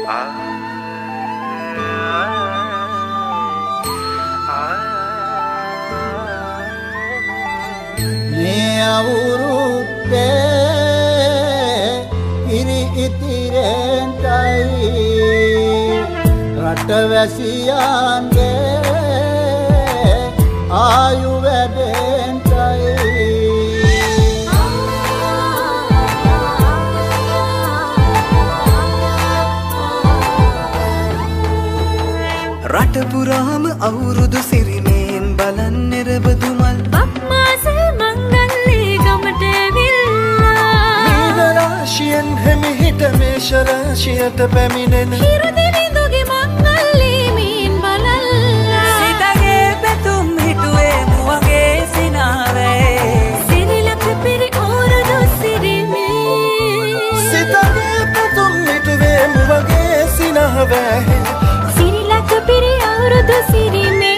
රටවැසියන්ගේ ආයු වැඩෙන්ටයි රට පුරාම අවුරුදු සිරිමෙන් බලන් නිරබදුමල් බක්මාසේ මංගල්ලේ ගමට ඇවිල්ලා මීන රාශියෙන් හිමිහිට මේෂ රාශියට පැමිණෙන හිරුදිවිඳුගේ මංගල්ලේ මීන් බලල්ලා සිතගේ පැතුම් හිටුවේ මුවගේ සිනාවේ සිරිලක පිරි අවුරුදු සිරිමේ සිතගේ පැතුම් හිටුවේ මුවගේ සිනාවේ සිරිලක පිරි අවුරුදු සිරිමේ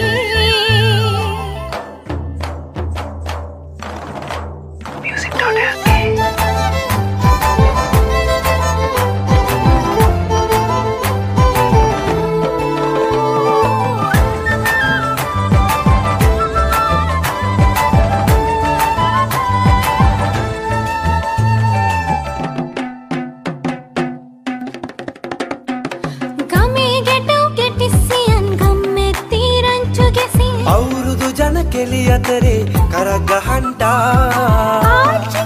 අවුරුදු ජන කෙලි අතරේ කරක් ගහන්ටා